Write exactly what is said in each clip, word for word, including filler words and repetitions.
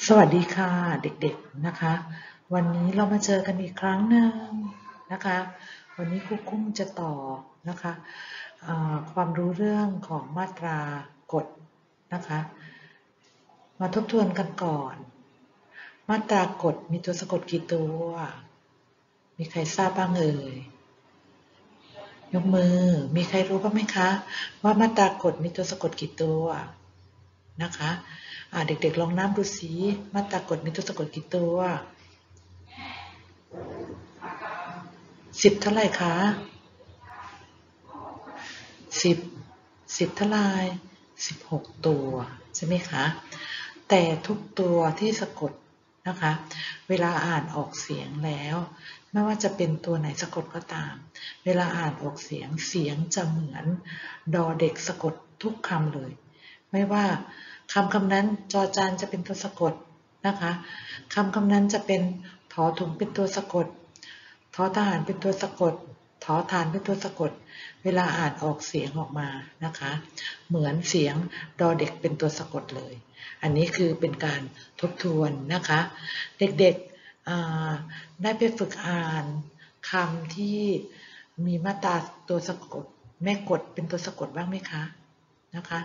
สวัสดีค่ะเด็กๆนะคะวันนี้เรามาเจอกันอีกครั้งหนึ่งนะคะวันนี้ครูกุ้งจะต่อนะคะความรู้เรื่องของมาตรากฎนะคะมาทบทวนกันก่อนมาตรากฎมีตัวสะกดกี่ตัวมีใครทราบบ้างเอ่ยยกมือมีใครรู้บ้างไหมคะว่ามาตรากฎมีตัวสะกดกี่ตัวนะคะเด็กๆลองนับดูสิมาตรากฎมีตัวสะกดกี่ตัวสิบเท่าไหร่คะสิบสิบเท่าไหร่สิบหกตัวใช่ไหมคะแต่ทุกตัวที่สะกดนะคะเวลาอ่านออกเสียงแล้วไม่ว่าจะเป็นตัวไหนสะกดก็ตามเวลาอ่านออกเสียงเสียงจะเหมือนดอเด็กสะกดทุกคำเลยไม่ว่าคำคำนั้นจอจานจะเป็นตัวสะกดนะคะคำคำนั้นจะเป็นถอถุงเป็นตัวสะกดทอทหารเป็นตัวสะกดทอฐานเป็นตัวสะกดเวลาอ่านออกเสียงออกมานะคะเหมือนเสียงดอเด็กเป็นตัวสะกดเลยอันนี้คือเป็นการทบทวนนะคะเด็กๆได้ไปฝึกอ่านคำที่มีมาตราตัวสะกดแม่กดเป็นตัวสะกดบ้างไหมคะนะคะ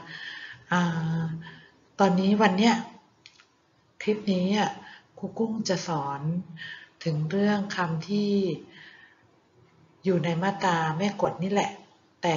ตอนนี้วันเนี้ยคลิปนี้ครูกุ้งจะสอนถึงเรื่องคำที่อยู่ในมาตราแม่กฎนี่แหละแต่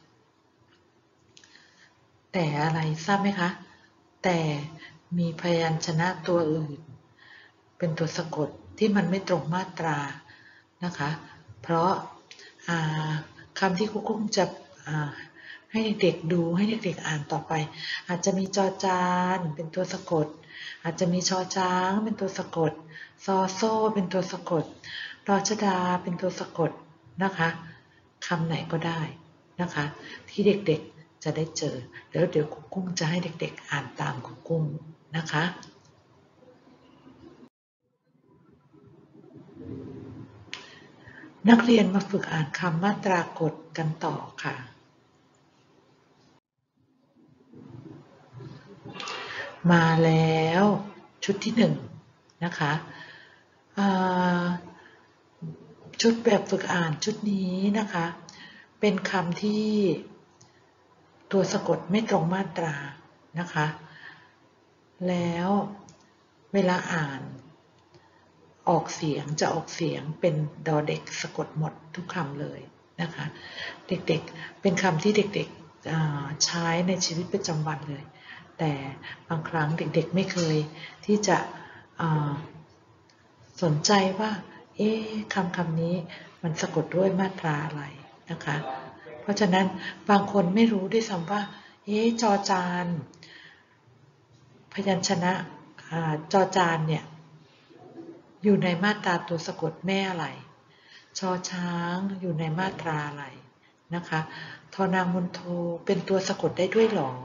แต่อะไรทราบไหมคะแต่มีพยัญชนะตัวอื่นเป็นตัวสะกดที่มันไม่ตรงมาตรานะคะเพราะคำที่ครูกุ้งจะให้เด็กๆดูให้เด็กๆอ่านต่อไปอาจจะมีจอจานเป็นตัวสะกดอาจจะมีชอช้างเป็นตัวสะกดซอโซ่เป็นตัวสะกดรอชดาเป็นตัวสะกดนะคะคำไหนก็ได้นะคะที่เด็กๆจะได้เจอแล้วเดี๋ยวครูกุ้งจะให้เด็กๆอ่านตามครูกุ้งนะคะนักเรียนมาฝึกอ่านคำมาตรากฎกันต่อค่ะมาแล้วชุดที่หนึ่งนะคะชุดแบบฝึกอ่านชุดนี้นะคะเป็นคำที่ตัวสะกดไม่ตรงมาตรานะคะแล้วเวลาอ่านออกเสียงจะออกเสียงเป็นดอเด็กสะกดหมดทุกคำเลยนะคะเด็กๆเป็นคำที่เด็กๆใช้ในชีวิตประจำวันเลยแต่บางครั้งเด็กๆไม่เคยที่จะสนใจว่าเอ๊ะคำคำนี้มันสะกดด้วยมาตราอะไรนะคะเพราะฉะนั้นบางคนไม่รู้ด้วยซ้ำว่าเอ๊ะจอจานพยัญชนะจอจานเนี่ยอยู่ในมาตราตัวสะกดแม่อะไรชอช้างอยู่ในมาตราอะไรนะคะทอนางมณโฑเป็นตัวสะกดได้ด้วยหรอ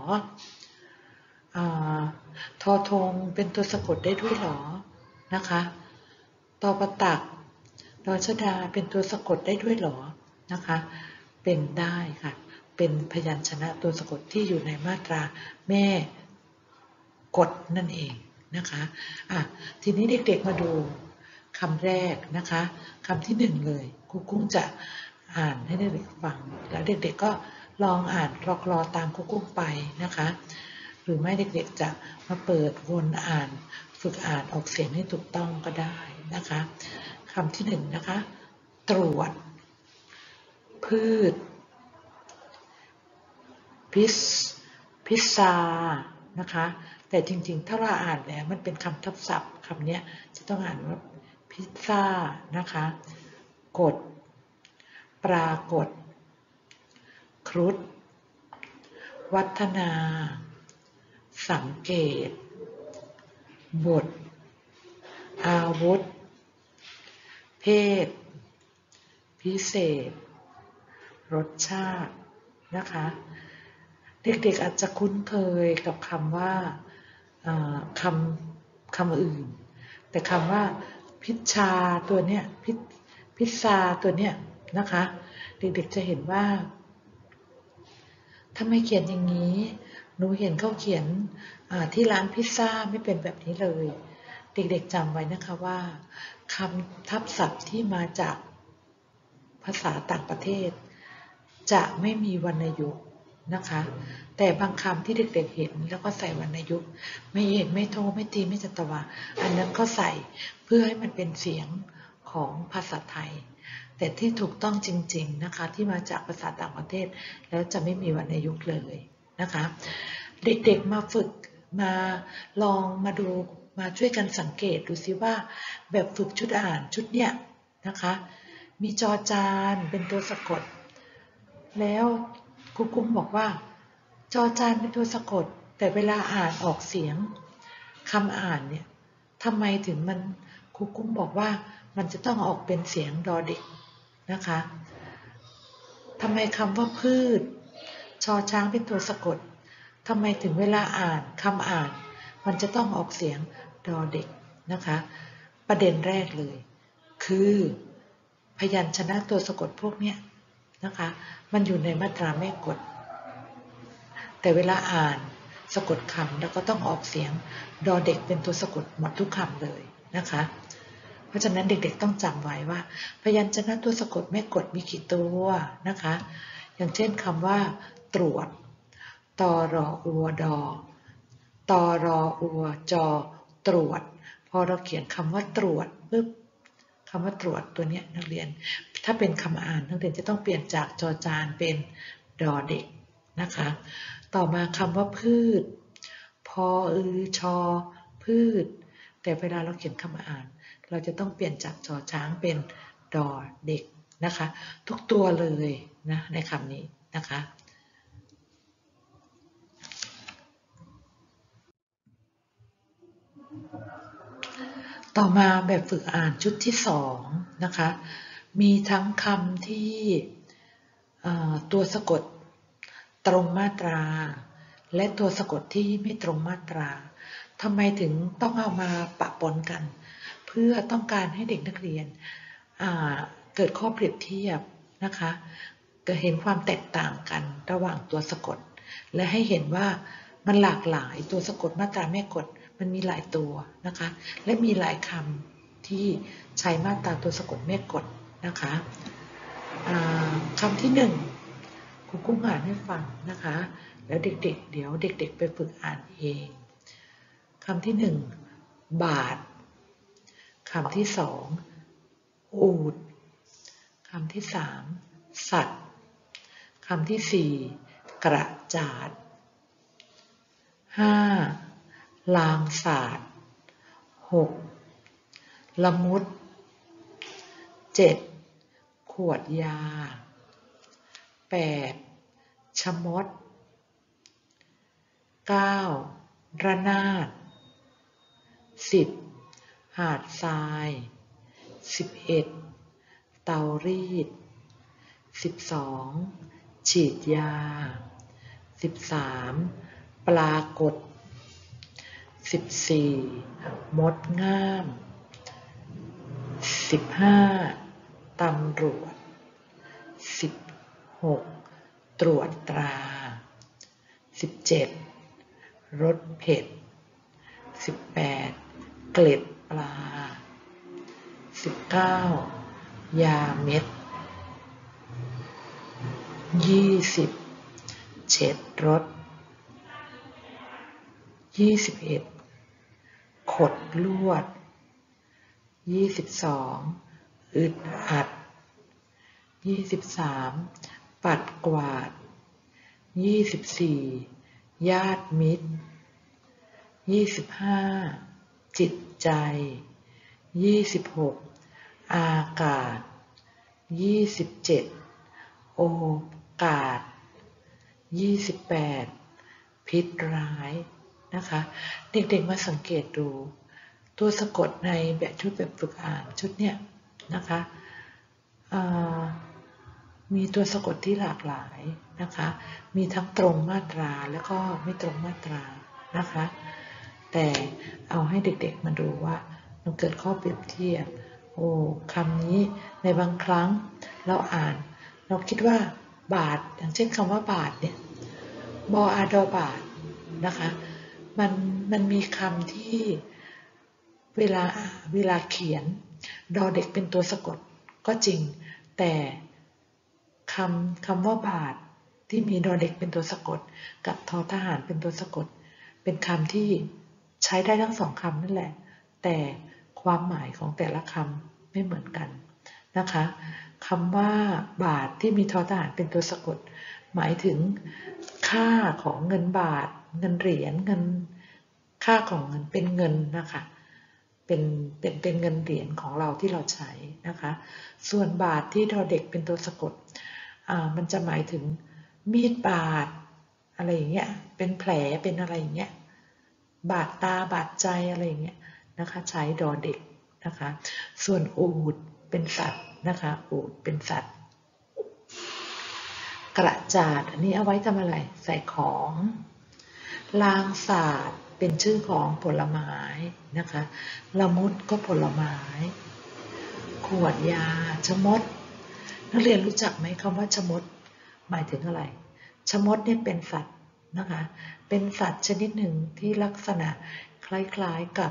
ทอทงเป็นตัวสะกดได้ด้วยหรอนะคะตอประตักดอชดาเป็นตัวสะกดได้ด้วยหรอนะคะเป็นได้ค่ะเป็นพยัญชนะตัวสะกดที่อยู่ในมาตราแม่กฎนั่นเองนะคะอ่ะทีนี้เด็กๆมาดูคำแรกนะคะคำที่หนึ่งเลยครูกุ้งจะอ่านให้เด็กๆฟังแล้วเด็กๆก็ลองอ่านรอๆตามครูกุ้งไปนะคะหรือไม่เด็กๆจะมาเปิดวนอ่านฝึกอ่านออกเสียงให้ถูกต้องก็ได้นะคะคำที่หนึ่งนะคะตรวจพืชพิซพิซซานะคะแต่จริงๆถ้าเราอ่านแล้วมันเป็นคำทับศัพท์คำนี้จะต้องอ่านว่าพิซซ่านะคะกดปรากฏครุฑวัฒนาสังเกตบทอาวุธเพศพิเศษรสชาตินะคะเด็กๆอาจจะคุ้นเคยกับคำว่าคำคำอื่นแต่คำว่าพิชชาตัวเนี้ยพิพิซซาตัวเนี้ยนะคะเด็กๆจะเห็นว่าทำไมเขียนอย่างนี้หนูเห็นเขาเขียนที่ร้านพิซซ่าไม่เป็นแบบนี้เลยเด็กๆจำไว้นะคะว่าคำทับศัพท์ที่มาจากภาษาต่างประเทศจะไม่มีวรรณยุกต์นะคะแต่บางคำที่เด็กๆเห็นแล้วก็ใส่วรรณยุกต์ไม่เอกไม่โทไม่ตีไม่จัตวาอันนั้นก็ใส่เพื่อให้มันเป็นเสียงของภาษาไทยแต่ที่ถูกต้องจริงๆนะคะที่มาจากภาษาต่างประเทศแล้วจะไม่มีวรรณยุกต์เลยนะคะเด็กๆมาฝึกมาลองมาดูมาช่วยกันสังเกตดูซิว่าแบบฝึกชุดอ่านชุดเนี้ยนะคะมีจอจานเป็นตัวสะกดแล้วครูกุ้งบอกว่าจอจานเป็นตัวสะกดแต่เวลาอ่านออกเสียงคำอ่านเนี่ยทำไมถึงมันครูกุ้งบอกว่ามันจะต้องออกเป็นเสียงดอเด็กนะคะทำไมคำว่าพืชชอช้างเป็นตัวสะกดทำไมถึงเวลาอ่านคำอ่านมันจะต้องออกเสียงดอเด็กนะคะประเด็นแรกเลยคือพยัญชนะตัวสะกดพวกนี้นะคะมันอยู่ในมาตราแม่กฎแต่เวลาอ่านสะกดคำแล้วก็ต้องออกเสียงดอเด็กเป็นตัวสะกดหมดทุกคำเลยนะคะเพราะฉะนั้นเด็กๆต้องจำไว้ว่าพยัญชนะตัวสะกดแม่กฎมีกี่ตัวนะคะอย่างเช่นคำว่าตรวจตอรออัวดอตอรออัวจอตรวจพอเราเขียนคำว่าตรวจปึ๊บคำว่าตรวจตัวนี้นักเรียนถ้าเป็นคำอ่านนักเรียนจะต้องเปลี่ยนจากจอจานเป็นดอเด็กนะคะต่อมาคำว่าพืชพออือชอพืชแต่เวลาเราเขียนคำอ่านเราจะต้องเปลี่ยนจากจอช้างเป็นดอเด็กนะคะทุกตัวเลยนะในคำนี้นะคะต่อมาแบบฝึกอ่านชุดที่สองนะคะมีทั้งคำที่ตัวสะกดตรงมาตราและตัวสะกดที่ไม่ตรงมาตราทำไมถึงต้องเอามาปะปนกันเพื่อต้องการให้เด็กนักเรียนเกิดข้อเปรียบเทียบนะคะก็เห็นความแตกต่างกันระหว่างตัวสะกดและให้เห็นว่ามันหลากหลายตัวสะกดมาตราแม่กฎมันมีหลายตัวนะคะและมีหลายคำที่ใช้มาตราตัวสะกดแม่กฎนะคะคำที่หนึ่งครูกุ้งอ่านให้ฟังนะคะแล้วเด็กๆเดี๋ยวเด็กๆไปฝึกอ่านเองคำที่หนึ่งบาทคำที่สองอูฐคำที่สามสัตว์คำที่สี่กระจาดห้าลางศาสตร์หกละมุดเจ็ดขวดยาแปดชะมดเก้าระนาดสิบหาดทรายสิบเอ็ดเตารีดสิบสองฉีดยาสิบสามปรากฏสิบสี่มดง่ามสิบห้าตำรวจสิบหกตรวจตราสิบเจ็ดรสเผ็ดสิบแปดเกล็ดปลาสิบเก้ายาเม็ดยี่สิบเช็ดรถยี่สิบเอ็ดขดลวดยี่สิบสองอึดอัดยี่สิบสามปัดกวาดยี่สิบสี่ญาติมิตรยี่สิบห้าจิตใจยี่สิบหกอากาศยี่สิบเจ็ดโอกาสยี่สิบแปดพิษร้ายนะคะเด็กๆมาสังเกตดูตัวสะกดในแบบชุดแบบฝึกอ่านชุดเนี้ยนะคะมีตัวสะกดที่หลากหลายนะคะมีทั้งตรงมาตราแล้วก็ไม่ตรงมาตรานะคะแต่เอาให้เด็กๆมาดูว่ามันเกิดข้อเปรียบเทียบโอ้คำนี้ในบางครั้งเราอ่านเราคิดว่าบาทอย่างเช่นคำว่าบาทเนี่ยบออาดอบาทนะคะมันมันมีคำที่เวลาเวลาเขียนดอเด็กเป็นตัวสะกดก็จริงแต่คำคำว่าบาทที่มีดอเด็กเป็นตัวสะกดกับทอทหารเป็นตัวสะกดเป็นคำที่ใช้ได้ทั้งสองคำนั่นแหละแต่ความหมายของแต่ละคำไม่เหมือนกันนะคะคำว่าบาทที่มีทอทหารเป็นตัวสะกดหมายถึงค่าของเงินบาทเงินเหรียญเงินค่าของเงินเป็นเงินนะคะเป็นเป็นเป็นเงินเหรียญของเราที่เราใช้นะคะส่วนบาทที่ดอเด็กเป็นตัวสะกดอ่ามันจะหมายถึงมีดบาดอะไรอย่างเงี้ยเป็นแผลเป็นอะไรอย่างเงี้ยบาดตาบาดใจอะไรอย่างเงี้ยนะคะใช้ดอเด็กนะคะส่วนอูฐเป็นสัตว์นะคะอูฐเป็นสัตว์กระจาดอันนี้เอาไว้ทำอะไรใส่ของลางศาสตร์เป็นชื่อของผลไม้นะคะละมุดก็ผลไม้ขวดยาชะมดนักเรียนรู้จักไหมคำว่าชะมดหมายถึงอะไรชะมดเนี่ยเป็นสัตว์นะคะเป็นสัตว์ชนิดหนึ่งที่ลักษณะคล้ายๆกับ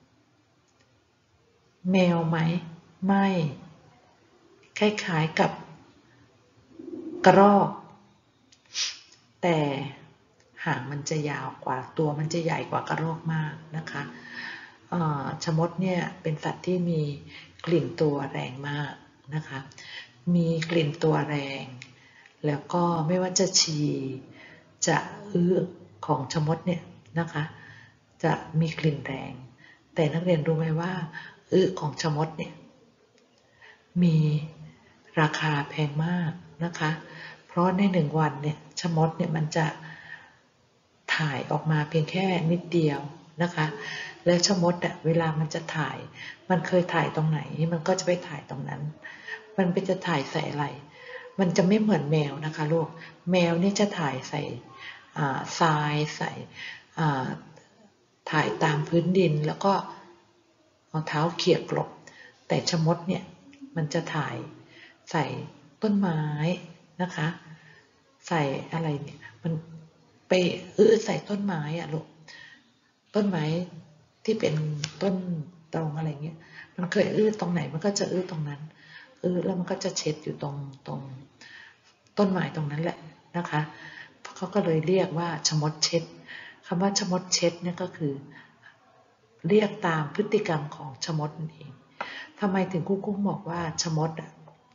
แมวไหมไม่คล้ายๆกับกระรอกแต่หางมันจะยาวกว่าตัวมันจะใหญ่กว่ากระรอกมากนะคะชะมดเนี่ยเป็นสัตว์ที่มีกลิ่นตัวแรงมากนะคะมีกลิ่นตัวแรงแล้วก็ไม่ว่าจะฉี่จะอื้อของชะมดเนี่ยนะคะจะมีกลิ่นแรงแต่นักเรียนรู้ไหมว่าอื้อของชะมดเนี่ยมีราคาแพงมากนะคะเพราะในหนึ่งวันเนี่ยชะมดเนี่ยมันจะถ่ายออกมาเพียงแค่นิดเดียวนะคะแล้วชะมดอะเวลามันจะถ่ายมันเคยถ่ายตรงไหนมันก็จะไปถ่ายตรงนั้นมันไปจะถ่ายใส่อะไรมันจะไม่เหมือนแมวนะคะลูกแมวนี่จะถ่ายใส่ทรายใส่ถ่ายตามพื้นดินแล้วก็เอาเท้าเขี่ยกลบแต่ชะมดเนี่ยมันจะถ่ายใส่ต้นไม้นะคะใส่อะไรเนี่ยมันไปอื้อใส่ต้นไม้อะลูกต้นไม้ที่เป็นต้นตรงอะไรเงี้ยมันเคยอื้อตรงไหนมันก็จะอื้อตรงนั้นอื้อแล้วมันก็จะเช็ดอยู่ตรงตรงต้นไม้ตรงนั้นแหละนะคะเขาก็เลยเรียกว่าชะมดเช็ดคำว่าชะมดเช็ดเนี่ยก็คือเรียกตามพฤติกรรมของชะมดนั่นเองทำไมถึงครูกุ้งบอกว่าชะมดอ่ะ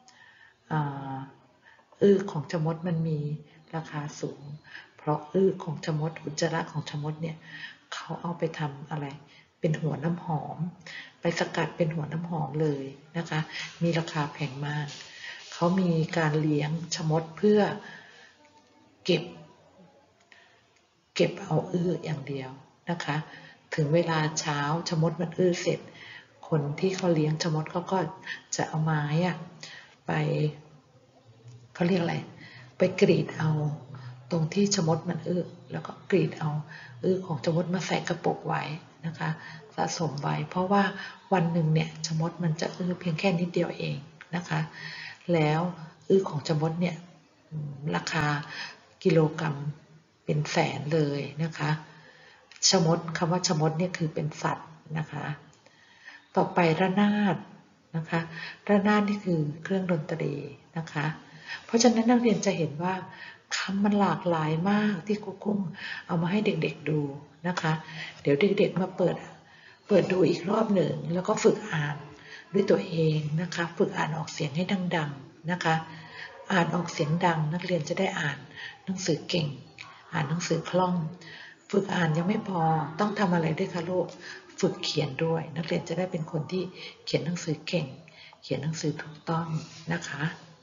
อื้อของชะมดมันมีราคาสูงเพราะอื้อของชะมดอุจจาระของชะมดเนี่ยเขาเอาไปทำอะไรเป็นหัวน้ำหอมไปสกัดเป็นหัวน้ำหอมเลยนะคะมีราคาแพงมากเขามีการเลี้ยงชะมดเพื่อเก็บเก็บเอาอื้ออย่างเดียวนะคะถึงเวลาเช้าชะมดมันอื้อเสร็จคนที่เขาเลี้ยงชะมดเขาก็จะเอาไม้อะไปเขาเรียกอะไรไปกรีดเอาตรงที่ชะมดมันอื้อแล้วก็กรีดเอาอื้อของชะมดมาใส่กระปุกไว้นะคะสะสมไว้เพราะว่าวันหนึ่งเนี่ยชะมดมันจะอื้อเพียงแค่นิดเดียวเองนะคะแล้วอื้อของชะมดเนี่ยราคากิโลกรัมเป็นแสนเลยนะคะชะมดคำว่าชะมดเนี่ยคือเป็นสัตว์นะคะต่อไประนาดนะคะระนาดนี่คือเครื่องดนตรีนะคะเพราะฉะนั้นนักเรียนจะเห็นว่าคำมันหลากหลายมากที่ครูกุ้งเอามาให้เด็กๆดูนะคะเดี๋ยวเด็กๆมาเปิดเปิดดูอีกรอบหนึ่งแล้วก็ฝึกอ่านด้วยตัวเองนะคะฝึกอ่านออกเสียงให้ดังๆนะคะอ่านออกเสียงดังนักเรียนจะได้อ่านหนังสือเก่งอ่านหนังสือคล่องฝึกอ่านยังไม่พอต้องทำอะไรด้วยคะลูกฝึกเขียนด้วยนักเรียนจะได้เป็นคนที่เขียนหนังสือเก่งเขียนหนังสือถูกต้องนะคะ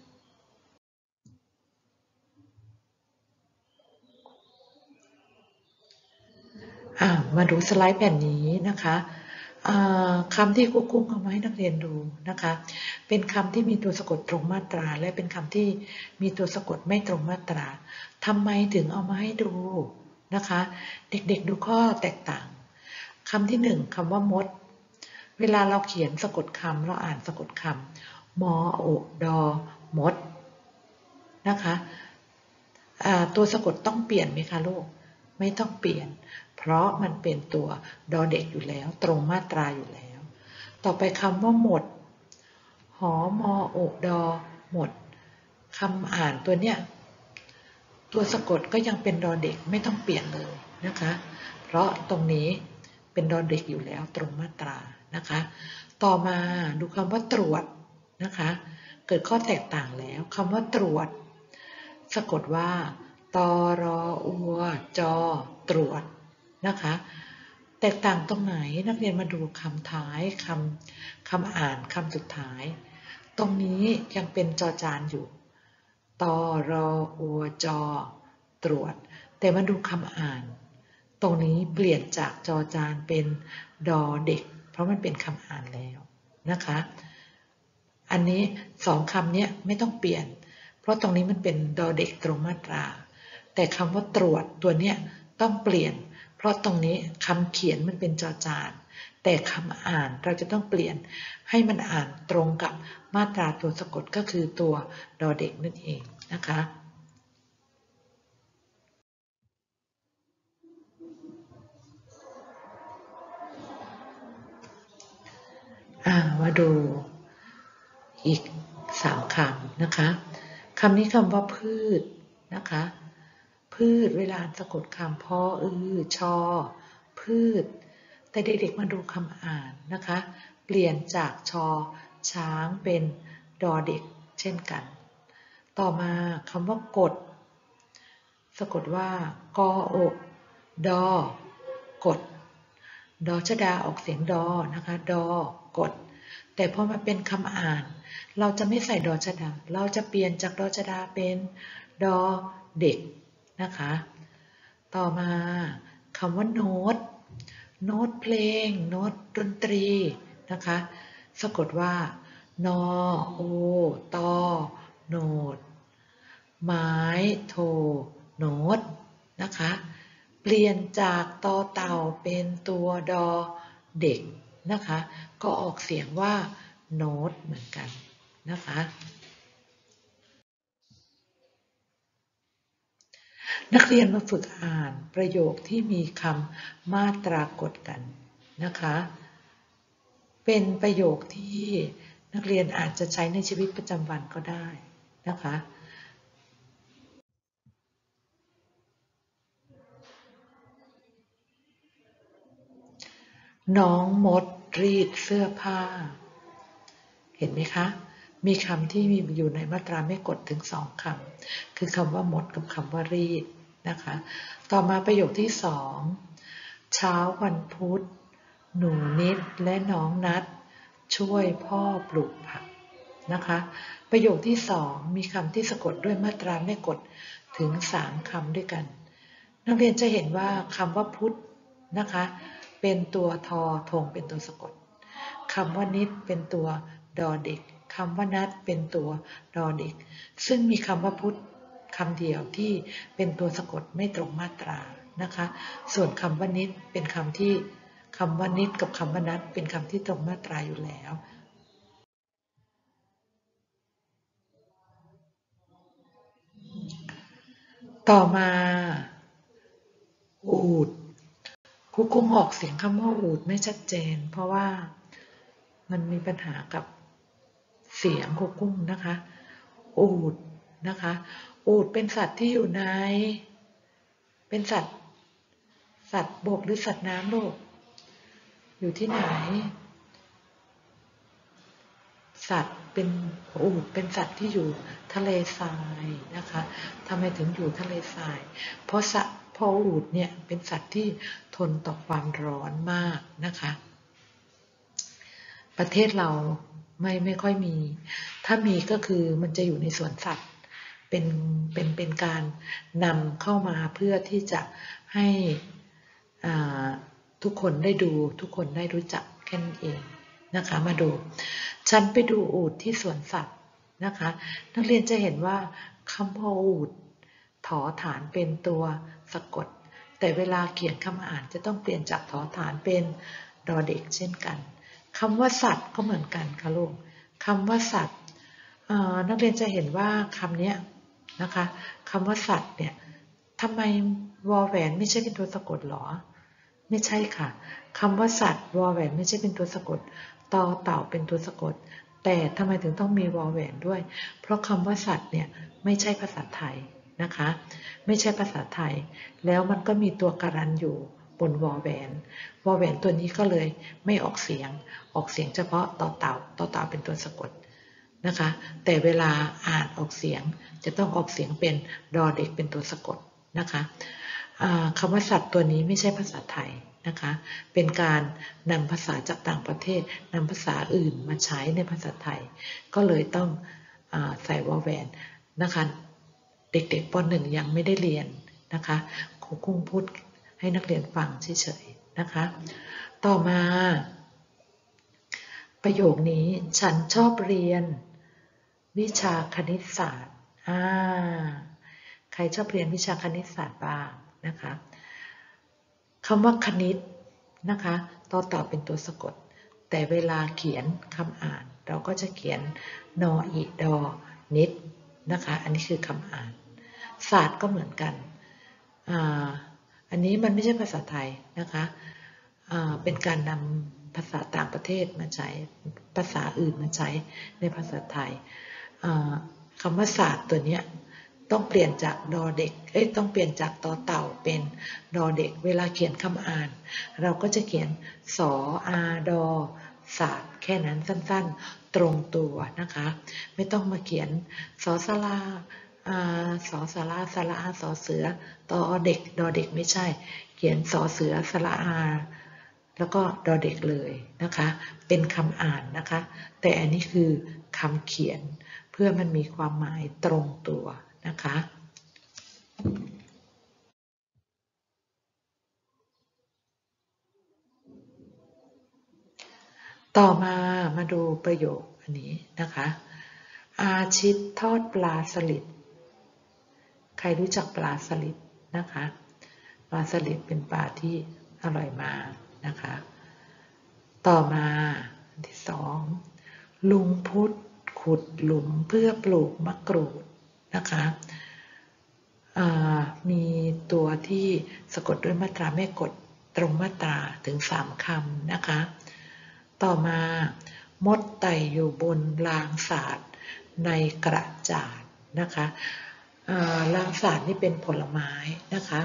มาดูสไลด์แผ่นนี้นะคะคำที่ครูกุ้งเอามาให้นักเรียนดูนะคะเป็นคำที่มีตัวสะกดตรงมาตราและเป็นคำที่มีตัวสะกดไม่ตรงมาตราทำไมถึงเอามาให้ดูนะคะเด็กๆดูข้อแตกต่างคำที่หนึ่งคำว่ามดเวลาเราเขียนสะกดคำเราอ่านสะกดคำมอโอดอมดนะคะตัวสะกดต้องเปลี่ยนไหมคะลูกไม่ต้องเปลี่ยนเพราะมันเป็นตัวดอเด็กอยู่แล้วตรงมาตราอยู่แล้วต่อไปคำว่าหมดหอมอโอกดอหมดคำอ่านตัวเนี้ยตัวสะกดก็ยังเป็นดอเด็กไม่ต้องเปลี่ยนเลยนะคะเพราะตรงนี้เป็นดอเด็กอยู่แล้วตรงมาตรานะคะต่อมาดูคำว่าตรวจนะคะเกิดข้อแตกต่างแล้วคำว่าตรวจสะกดว่าตอรออัวจอตรวจนะคะแตกต่างตรงไหนนักเรียนมาดูคำท้ายคำคำอ่านคำสุดท้ายตรงนี้ยังเป็นจอจานอยู่ตอรออัวจอตรวจแต่มาดูคำอ่านตรงนี้เปลี่ยนจากจอจานเป็นดอเด็กเพราะมันเป็นคำอ่านแล้วนะคะอันนี้สองคำนี้ไม่ต้องเปลี่ยนเพราะตรงนี้มันเป็นดอเด็กตรงมาตราแต่คำว่าตรวจตัวเนี้ยต้องเปลี่ยนเพราะตรงนี้คำเขียนมันเป็นจอจานแต่คำอ่านเราจะต้องเปลี่ยนให้มันอ่านตรงกับมาตราตัวสะกดก็คือตัวดอเด็กนั่นเองนะคะมาดูอีกสามคำนะคะคำนี้คำว่าพืชนะคะพืชเวลาสะกดคำพออือชอพืชแต่เด็กๆมาดูคำอ่านนะคะเปลี่ยนจากชอช้างเป็นดอเด็กเช่นกันต่อมาคำว่ากดสะกดว่ากออกดอกดดอชดาออกเสียงดอนะคะดอกดแต่พอมาเป็นคำอ่านเราจะไม่ใส่ดอชดาเราจะเปลี่ยนจากดอชดาเป็นดอเด็กนะคะต่อมาคำว่าโน้ตโน้ตเพลงโน้ตดนตรีนะคะสะกดว่านอโอตอโนดไม้โทโน้ตนะคะเปลี่ยนจากตอเต่าเป็นตัวดอเด็กนะคะก็ออกเสียงว่าโน้ตเหมือนกันนะคะนักเรียนมาฝึกอ่านประโยคที่มีคำมาตรากฎกันนะคะเป็นประโยคที่นักเรียนอาจจะใช้ในชีวิตประจำวันก็ได้นะคะน้องมดรีดเสื้อผ้าเห็นไหมคะมีคำที่มีอยู่ในมาตราไม่กดถึงสองคำคือคำว่ามดกับคำว่ารีดนะคะต่อมาประโยคที่สองเช้าวันพุธหนูนิดและน้องนัดช่วยพ่อปลูกผักนะคะประโยคที่สองมีคำที่สะกดด้วยมาตราไม่กดถึงสามคำด้วยกันนักเรียนจะเห็นว่าคำว่าพุธนะคะเป็นตัวทอทงเป็นตัวสะกดคำว่านิดเป็นตัวดอเด็กคำว่านัดเป็นตัวดอเด็กซึ่งมีคำว่าพุธคำเดียวที่เป็นตัวสะกดไม่ตรงมาตรานะคะส่วนคำว่านิดเป็นคำที่คำว่านิดกับคำว่านัดเป็นคำที่ตรงมาตราอยู่แล้วต่อมาอูดครูกุ้งออกเสียงคำว่าอูดไม่ชัดเจนเพราะว่ามันมีปัญหากับเสียงครูกุ้งนะคะอูดนะคะอูดเป็นสัตว์ที่อยู่ในเป็นสัตว์สัตว์บกหรือสัตว์น้ำลูกอยู่ที่ไหนสัตว์เป็นอูฐเป็นสัตว์ที่อยู่ทะเลทรายนะคะทำไมถึงอยู่ทะเลทรายเพราะสัตว์เพราะอูฐเนี่ยเป็นสัตว์ที่ทนต่อความร้อนมากนะคะประเทศเราไม่ไม่ค่อยมีถ้ามีก็คือมันจะอยู่ในสวนสัตว์เป็นเป็นเป็นการนำเข้ามาเพื่อที่จะให้ทุกคนได้ดูทุกคนได้รู้จักแค่นั้นเองนะคะมาดูฉันไปดูอูฐที่สวนสัตว์นะคะนักเรียนจะเห็นว่าคำว่าอูฐถอฐานเป็นตัวสะกดแต่เวลาเขียนคำอ่านจะต้องเปลี่ยนจากถอฐานเป็นดอเด็กเช่นกันคำว่าสัตว์ก็เหมือนกันค่ะลูกคำว่าสัตว์นักเรียนจะเห็นว่าคำนี้นะคะคำว่าสัตว์เนี่ยทำไมวอแหวนไม่ใช่เป็นตัวสะกดหรอไม่ใช่ค่ะคำว่าสัตว์วอแหวนไม่ใช่เป็นตัวสะกดต่อเต่าเป็นตัวสะกดแต่ทำไมถึงต้องมีวอแหวนด้วยเพราะคำว่าสัตว์เนี่ยไม่ใช่ภาษาไทยนะคะไม่ใช่ภาษาไทยแล้วมันก็มีตัวการันอยู่บนวอแหวนวอแหวนตัวนี้ก็เลยไม่ออกเสียงออกเสียงเฉพาะต่อเต่าต่อเต่าเป็นตัวสะกดนะคะแต่เวลาอ่านออกเสียงจะต้องออกเสียงเป็นดอเด็กเป็นตัวสะกดนะคะคำว่าสัตว์ตัวนี้ไม่ใช่ภาษาไทยนะคะเป็นการนำภาษาจากต่างประเทศนำภาษาอื่นมาใช้ในภาษาไทยก็เลยต้องอาใส่วอแหวนนะคะเด็กๆป.หนึ่ง ยังไม่ได้เรียนนะคะครูกุ้งพูดให้นักเรียนฟังเฉยๆนะคะต่อมาประโยคนี้ฉันชอบเรียนวิชาคณิตศาสตร์อ่าใครชอบเรียนวิชาคณิตศาสตร์บ้างนะคะคำว่าคณิตนะคะต่อเต่าเป็นตัวสะกดแต่เวลาเขียนคำอ่านเราก็จะเขียนนออีดอนิดนะคะอันนี้คือคำอ่านศาสตร์ก็เหมือนกันอ่าอันนี้มันไม่ใช่ภาษาไทยนะคะอ่าเป็นการนำภาษาต่างประเทศมาใช้ภาษาอื่นมาใช้ในภาษาไทยคำว่าศาสตร์ตัวนี้ต้องเปลี่ยนจากดอเด็กเอ้ยต้องเปลี่ยนจากต่อเต่าเป็นดอเด็กเวลาเขียนคำอ่านเราก็จะเขียนสออาดอศาสตร์แค่นั้นสั้นๆตรงตัวนะคะไม่ต้องมาเขียนสอสลาสอสาราสระอาสอเสือตอเด็กดอเด็กไม่ใช่เขียนสอเสือสระอาแล้วก็ดอเด็กเลยนะคะเป็นคำอ่านนะคะแต่อันนี้คือคำเขียนเพื่อมันมีความหมายตรงตัวนะคะต่อมามาดูประโยคอันนี้นะคะอาชิตทอดปลาสลิดใครรู้จักปลาสลิดนะคะปลาสลิดเป็นปลาที่อร่อยมากนะคะต่อมาที่สองลุงพุทธขุดหลุมเพื่อปลูกมะกรูดนะคะมีตัวที่สะกดด้วยมาตราไม่กดตรงมาตราถึงสามคำนะคะต่อมามดไต่อยู่บนรางศาสตร์ในกระจาดนะคะรางศาสตร์นี่เป็นผลไม้นะคะ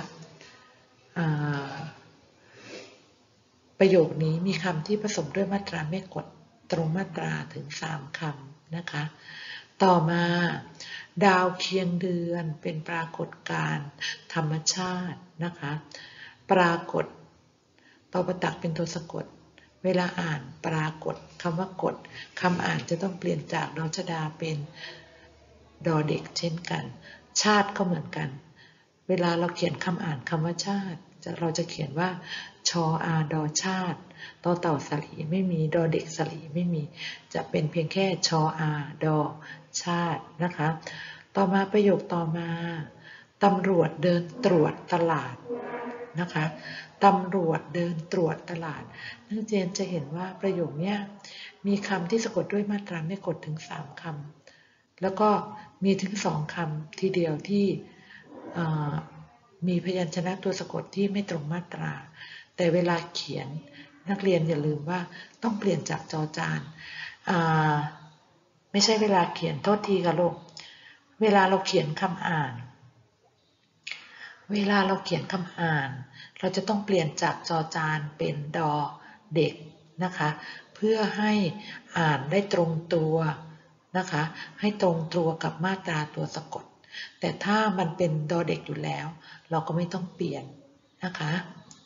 ประโยคนี้มีคำที่ผสมด้วยมาตราไม่กดตรงมาตราถึงสามคำนะคะต่อมาดาวเคียงเดือนเป็นปรากฏการณ์ธรรมชาตินะคะปรากฏตอประตักเป็นตัวสะกดเวลาอ่านปรากฏคำว่ากฏคำอ่านจะต้องเปลี่ยนจากดอชดาเป็นดอเด็กเช่นกันชาติก็เหมือนกันเวลาเราเขียนคำอ่านคำว่าชาติเราจะเขียนว่าชออาดอชาติต่อเต่าสลีไม่มีดอเด็กสลีไม่มีจะเป็นเพียงแค่ชออาดอชาตินะคะต่อมาประโยคต่อมาตำรวจเดินตรวจตลาดนะคะตำรวจเดินตรวจตลาดนักเรียนจะเห็นว่าประโยคนี้มีคำที่สะกดด้วยมาตราไม่กดถึงสามคำแล้วก็มีถึงสองคำทีเดียวที่มีพยัญชนะตัวสะกดที่ไม่ตรงมาตราแต่เวลาเขียนนักเรียนอย่าลืมว่าต้องเปลี่ยนจากจอจานไม่ใช่เวลาเขียนโทษทีค่ะลูกเวลาเราเขียนคำอ่านเวลาเราเขียนคำอ่านเราจะต้องเปลี่ยนจากจอจานเป็นดอเด็กนะคะเพื่อให้อ่านได้ตรงตัวนะคะให้ตรงตัวกับมาตราตัวสะกดแต่ถ้ามันเป็นดอเด็กอยู่แล้วเราก็ไม่ต้องเปลี่ยนนะคะ